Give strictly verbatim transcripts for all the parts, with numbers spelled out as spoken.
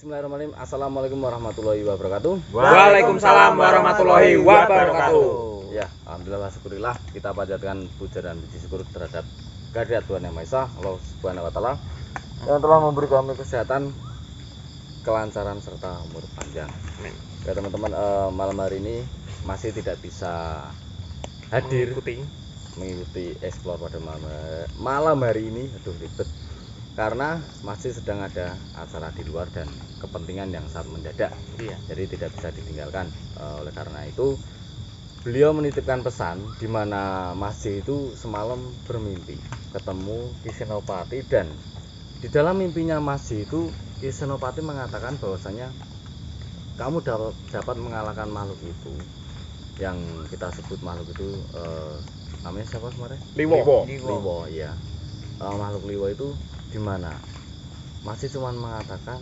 Bismillahirrahmanirrahim. Assalamualaikum warahmatullahi wabarakatuh. Waalaikumsalam warahmatullahi wabarakatuh. Ya, alhamdulillah syukurillah kita panjatkan puja dan puji syukur terhadap kehadirat Tuhan Yang Maha Esa, Allah Subhanahu wa taala yang telah memberi kami kesehatan, kelancaran serta umur panjang. Amin. Ya teman-teman, eh, malam hari ini masih tidak bisa hadir mengikuti, mengikuti explore pada malam, malam hari ini. Aduh ribet. Karena masih sedang ada acara di luar dan kepentingan yang sangat mendadak, iya. Jadi tidak bisa ditinggalkan. E, oleh karena itu beliau menitipkan pesan di mana Mas J itu semalam bermimpi ketemu Ki Senopati, dan di dalam mimpinya Mas J itu Ki Senopati mengatakan bahwasanya kamu dapat, dapat mengalahkan makhluk itu yang kita sebut makhluk itu e, namanya siapa kemarin? Liwo. Liwo, ya. E, makhluk Liwo itu di mana masih cuma mengatakan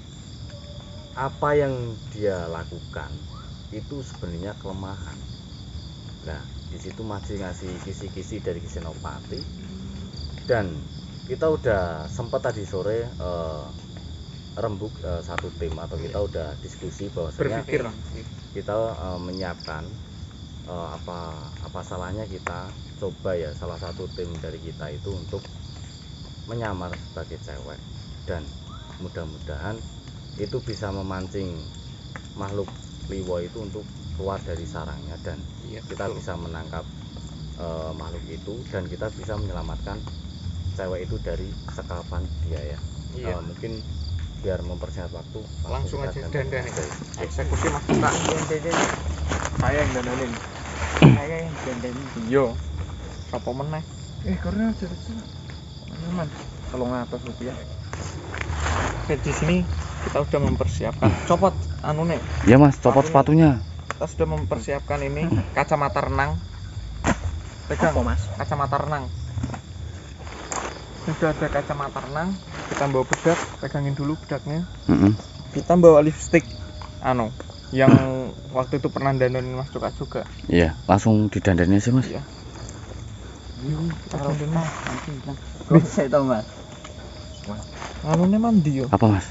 apa yang dia lakukan itu sebenarnya kelemahan. Nah, di situ masih ngasih kisi-kisi dari Ki Senopati, dan kita udah sempat tadi sore uh, rembuk uh, satu tim atau kita udah diskusi bahwasanya kita uh, menyiapkan uh, apa apa salahnya kita coba ya salah satu tim dari kita itu untuk menyamar sebagai cewek, dan mudah-mudahan itu bisa memancing makhluk Liwo itu untuk keluar dari sarangnya, dan iya, kita betul. bisa menangkap uh, makhluk itu, dan kita bisa menyelamatkan cewek itu dari sekapan dia ya. Iya. Uh, mungkin biar mempersingkat waktu langsung aja dandan eksekusi mas kita. Saya yang dandanin. Saya yang dandanin. Yo. Apa meneh? Eh karena ada teman tolong atas rupiah. Oke, di sini kita sudah mempersiapkan copot anu nih. Ya mas, copot sepatunya. Kita sudah mempersiapkan ini kacamata renang. Pegang mas, kacamata renang. Sudah ada kacamata renang. Kita bawa bedak, pegangin dulu bedaknya. Mm-hmm. Kita bawa lipstick, anu, yang waktu itu pernah dandanin Mas Cuka juga. Iya, langsung didandanin sih mas. Iya. Taruh nanti bilang bisa tau mas. Anunya mandi yo. Apa mas?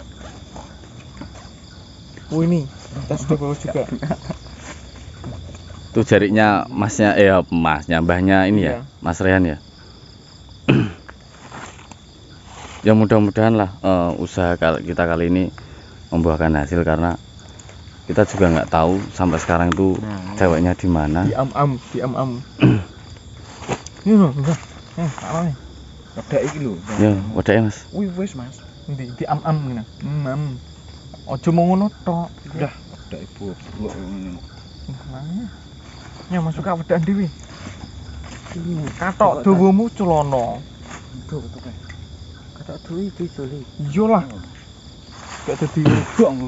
Oh ini, kita sudah bawa juga. Tuh jarinya masnya, eh masnya, mbahnya ini iya. ya, Mas Rehan ya. Ya mudah-mudahan lah uh, usaha kita kali ini membuahkan hasil, karena kita juga nggak tahu sampai sekarang itu nah, ceweknya di mana. Di am-am, di am-am. Ini loh, enggak. Eh, apa nih? Wadah iki lho. Ya, wadahnya mas. Wih, wis mas. Di di am-am ngene. Am. Aja mau ngono tok. Udah, wadah ibu. Mana? Ya masuk ka wedak dhewe. Katok dawamu celana. Duh, betul kan. Katok duwe iki jole. Iya lah. Gak dadi wedok.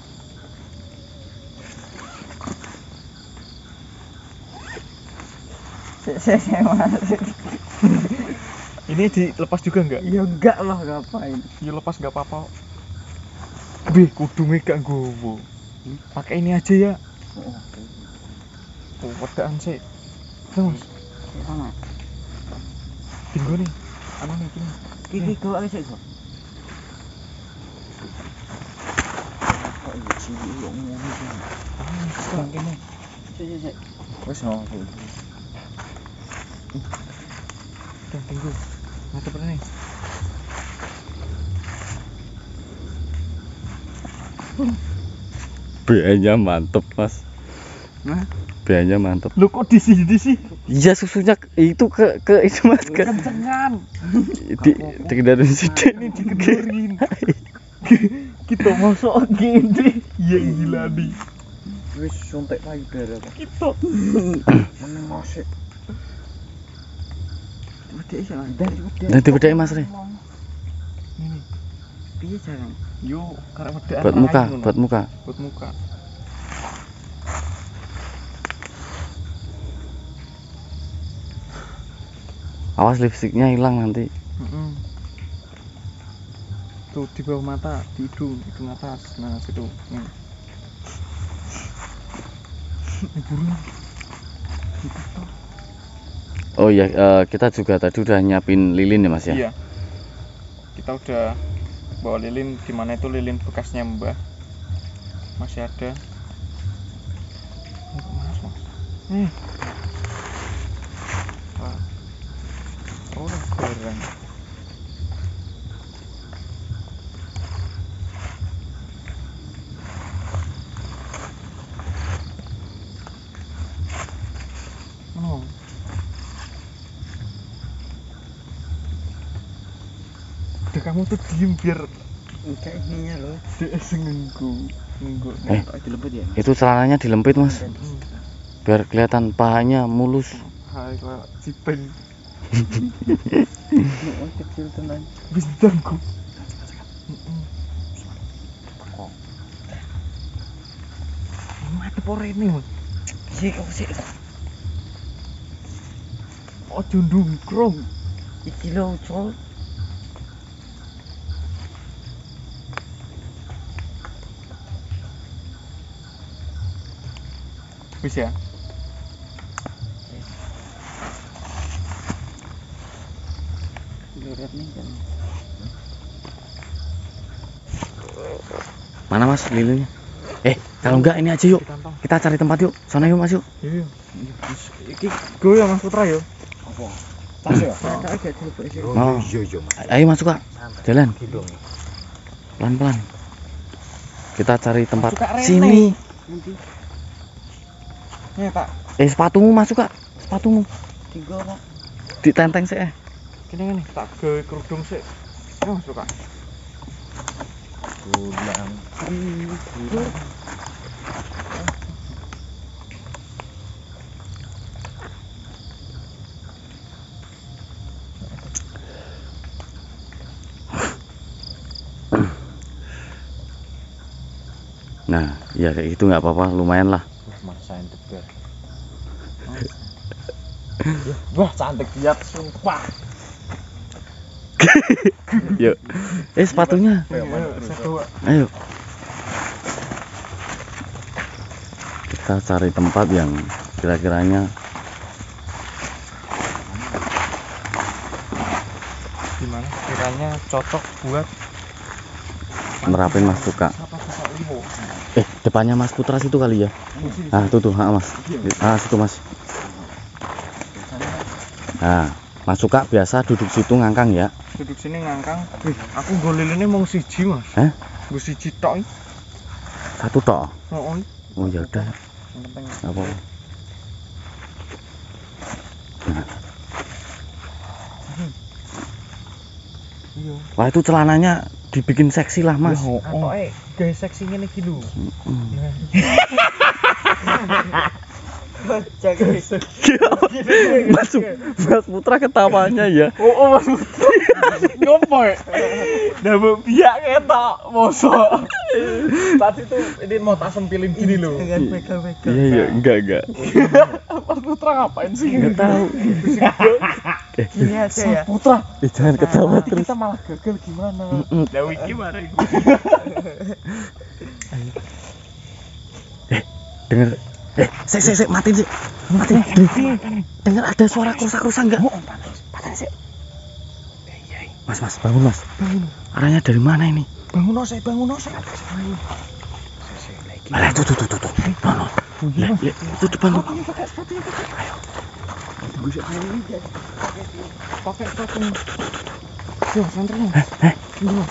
Saya masih. Ini dilepas juga enggak? Ya enggak lah, ngapain? Ya lepas enggak apa-apa. Bih, kudungnya gak nggowo. Hmm? Pakai ini aja ya. Oh, oke. Oh, wedaan sih. Terus. Sama. Tinggo nih. Anu nih gini. Iki kok wis kok. Kok iki yo ngono iki. Ah, sekarang kene. Sik sik sik. Wis no. Udah tunggu, mantap nih. B A-nya mantep mas. Hah? B A-nya mantep. Lu kok di sini sih? Iya, susunya itu ke ke itu mas ke. Kencengan. Di di kendaraan sini ini dikendarin. Kita masuk gini. Ya gila nih. Wis sontek payudara. Kita. Meneng mosik. Wedek iso ndar wedek. Nanti bedake Mas Re. Ini. Piye jarang? Yo, karek wedekan. Buat muka, buat muka. Buat muka. Awas lipstiknya hilang nanti. Mm-mm. Tuh di bawah mata, di hidung, hidung atas. Nah, situ. Nih. Burung. Oh iya, uh, kita juga tadi udah nyiapin lilin ya mas ya? Iya. Kita udah bawa lilin, di mana itu lilin bekasnya Mbah. Masih ada. Ini mas, mas. Nih. Wah. Oh, keren. Oh. Udah kamu tuh diem biar Enggak ininya loh. dia senengku. Nunggu. Eh. Tak dilempit ya. Itu celananya dilempit mas, biar kelihatan pahanya mulus. Hai kalau cipeng. Oh, kecil tenan. Bintangku. Kok. Mati pore ini, Mas. Iya kok sih. Ojo ndungkrong. Iki lho, Col. Wis ya. Lihat nih kan. Mana mas lilinnya? Eh kalau enggak ini aja yuk, kita cari tempat yuk. Sana yuk mas yuk. Iya. Iki go ya Mas Putra ya. Apa? Tas ya? Tak agak dilempit sih. Oh. Iya iya Mas. Ayo masuk kak, jalan Gitu. pelan pelan. Kita cari tempat Masuk, Kak, Rene. sini. Nanti Nih tak. Eh sepatumu masuk kak, sepatumu tiga Pak. ditenteng sih. Eh. Kene ngene tak gawe kerudung sik. Ayo masuk Kak. Pulang. Nah, ya kayak gitu nggak apa-apa, lumayan lah. Masa yang tebar. Wah, cantik dia sumpah. Yuk. Eh sepatunya. Ayo saya bawa. Ayo. Kita cari tempat yang kira-kiranya Gimana kiranya cocok buat nerapin Mas Suka. apa suka limo. Eh depannya Mas Putra situ kali ya. Ah tuh tuh, ah, Mas. Ah situ Mas. Nah, Mas Suka biasa duduk situ ngangkang ya. Duduk sini ngangkang. Wih, aku nggo liline mung siji, Mas. Hah? Nggo siji tok. Satu toh. Heeh. Oh ya udah. Yang penting Nggak apa-apa. iya. Wah itu celananya dibikin seksi lah Mas. Oh, eh gawe seksi ngene iki lho. Mm. Baca guys. Mas, Mas Putra ketawanya ya. Oh, oh Mas Putra. Ngopo ya? Ndabuk biak ketok, mosok. Tadi tuh ini mau tak sempilin gini loh. Jangan pegang-pegang. Iya iya, enggak enggak. Mas Putra ngapain sih? Enggak tahu. Eh, Gini aja ya. Putra. eh, jangan ketawa Nanti terus. kita malah gagal gimana? Mm-mm. Lah iki marah iku. Eh, denger. Eh, sik sik sik matiin sik. Matiin. Dengar ada suara kerusak-kerusak enggak? Patah sih. Mas, Mas, bangun Mas. Bangun. Arahnya dari mana ini? Bangun saya, bangun saya. Alah, tuh tuh tuh tuh. tuh. No, no. Lah, ya, itu depan tuh. Ayo. Pakai sepatu. Yo, santernya. Eh, eh. Ini Mas.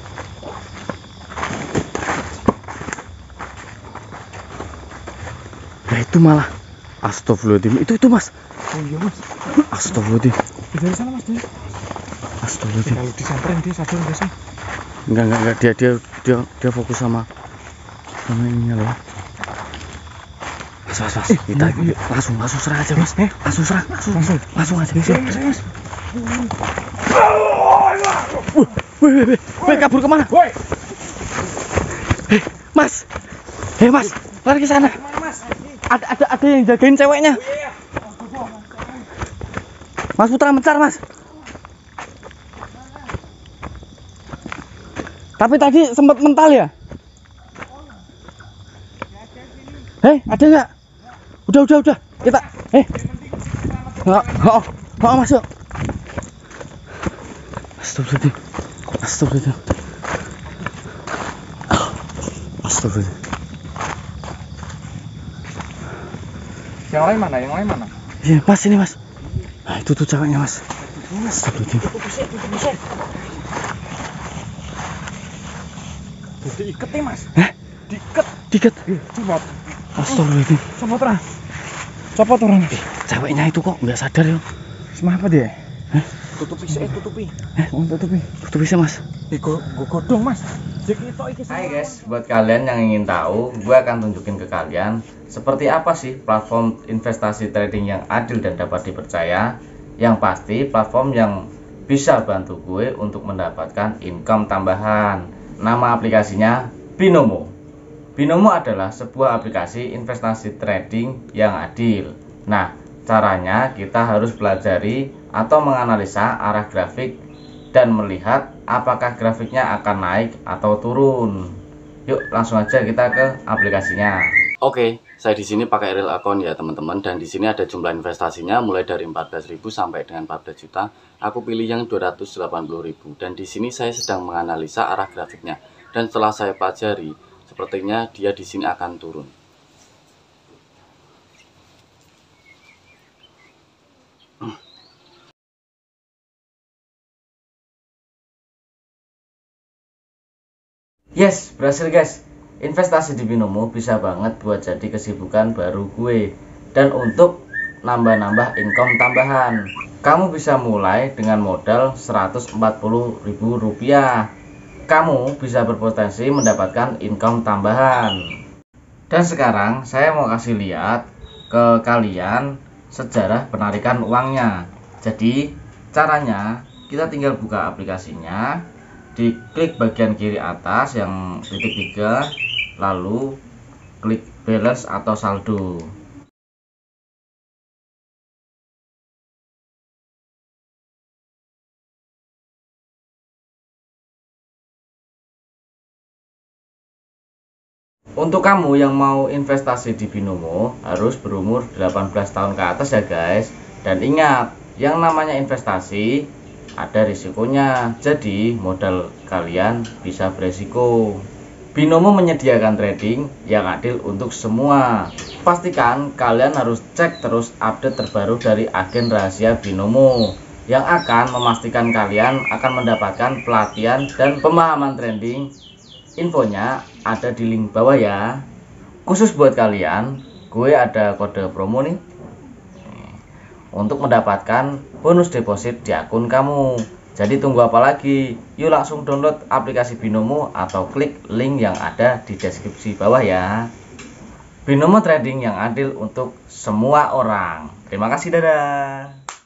Lah itu malah astagfirullahaladzim. Itu itu Mas. Oh iya Mas. Astagfirullahaladzim. Dari sana Mas dia. Astagfirullahaladzim. Kalau disamperin dia sadar biasa. Enggak enggak enggak dia dia dia dia fokus sama sama ininya loh. Mas, mas, mas. Kita langsung langsung serang aja Mas. Langsung serang, langsung langsung langsung aja. Mas. Woi, woi, woi, woi, kabur kemana? Woi. Eh, Mas. Eh, Mas, lari ke sana. Ada ada ada yang jagain ceweknya. Mas Putra mencar, Mas. Tapi tadi sempat mental ya? Hei, ada nggak? Udah, udah, udah. Kita, eh. Oh, oh, oh, masuk. Astagfirullahaladzim. Astagfirullahaladzim. Astagfirullah. Yang lain mana? Yang lain mana? Iya, Mas ini, Mas. Nah, itu tuh ceweknya, Mas. Mas, Tutup. tutup bisa, tutup bisa. Diiket nih, Mas. Eh? Diiket. Diket. Ih, copot. Astagfirullah. Copot lah. Copot orang. Eh, ceweknya itu kok nggak sadar ya? Kenapa dia? Hah? Tutupi sih, tutupi. Eh, oh, tutupi. Tutupi sih, Mas. Ih, gua godong, Mas. Jadi itu iki. Hai guys, buat kalian yang ingin tahu, gue akan tunjukin ke kalian seperti apa sih platform investasi trading yang adil dan dapat dipercaya. Yang pasti platform yang bisa bantu gue untuk mendapatkan income tambahan. Nama aplikasinya Binomo. Binomo adalah sebuah aplikasi investasi trading yang adil. Nah, caranya kita harus pelajari atau menganalisa arah grafik dan melihat apakah grafiknya akan naik atau turun. Yuk, langsung aja kita ke aplikasinya. Oke, saya di sini pakai real account ya teman-teman, dan di sini ada jumlah investasinya mulai dari empat belas ribu sampai dengan empat belas juta. Aku pilih yang dua ratus delapan puluh ribu, dan di sini saya sedang menganalisa arah grafiknya. Dan setelah saya pelajari, sepertinya dia di sini akan turun. Yes, berhasil guys. Investasi di Binomo bisa banget buat jadi kesibukan baru gue. Dan untuk nambah-nambah income tambahan, kamu bisa mulai dengan modal seratus empat puluh ribu rupiah. Kamu bisa berpotensi mendapatkan income tambahan. Dan sekarang saya mau kasih lihat ke kalian sejarah penarikan uangnya. Jadi caranya kita tinggal buka aplikasinya, diklik bagian kiri atas yang titik tiga, lalu klik balance atau saldo. Untuk kamu yang mau investasi di Binomo harus berumur delapan belas tahun ke atas ya guys. Dan ingat, yang namanya investasi ada risikonya, jadi modal kalian bisa beresiko. Binomo menyediakan trading yang adil untuk semua. Pastikan kalian harus cek terus update terbaru dari agen rahasia Binomo yang akan memastikan kalian akan mendapatkan pelatihan dan pemahaman trading. Infonya ada di link bawah ya. Khusus buat kalian, gue ada kode promo nih untuk mendapatkan bonus deposit di akun kamu. Jadi tunggu apa lagi? Yuk langsung download aplikasi Binomo atau klik link yang ada di deskripsi bawah ya. Binomo trading yang adil untuk semua orang. Terima kasih, dadah.